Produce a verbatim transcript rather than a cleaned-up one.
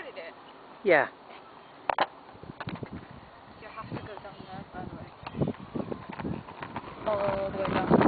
started it. Yeah. You have to go down there, by the way. All the way down.